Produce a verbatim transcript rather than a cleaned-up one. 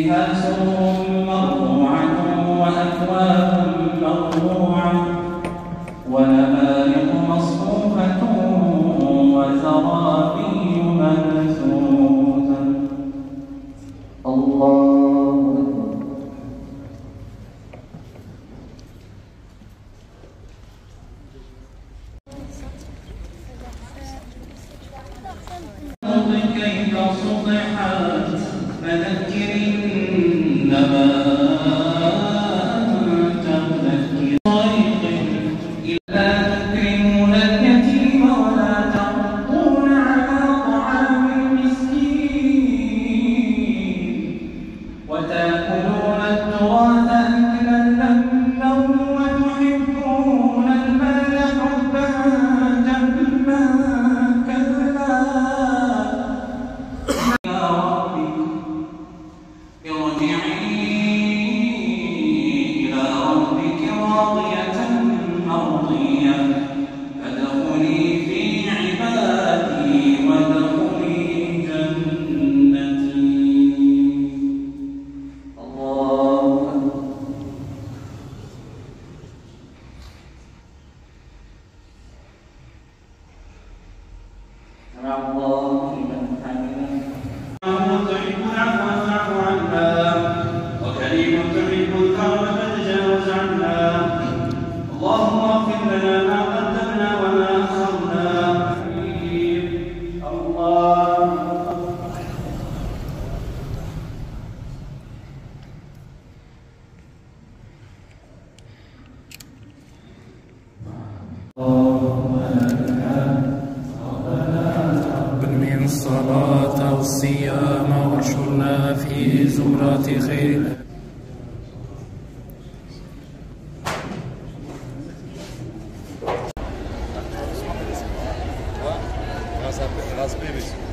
فيها سرر مرفوعة وأكواب مرفوعة ونمارق مصفوفة وزرابي مبثوثة. الله أكبر. كيف سطحت فذكر إنما أنت مذكر لا تكرمون اليتيم ولا تحضون على طعام المسكين وتأكلون التراث أكلا لما وتحبون المال حبا جما كلا ارجعي إلى ربك راضية مرضية فادخلي في عبادي وادخلي جنتي. الله أكبر. سمع الله لمن حمده. تحب العفو فاعف عنا وكريم تحب الكرم فتجاوز عنا. اللهم اغفر لنا ما قدمنا وما أخرنا. الله من الصلاة والصيام واشرنا في زمرة خير. Graças a Deus.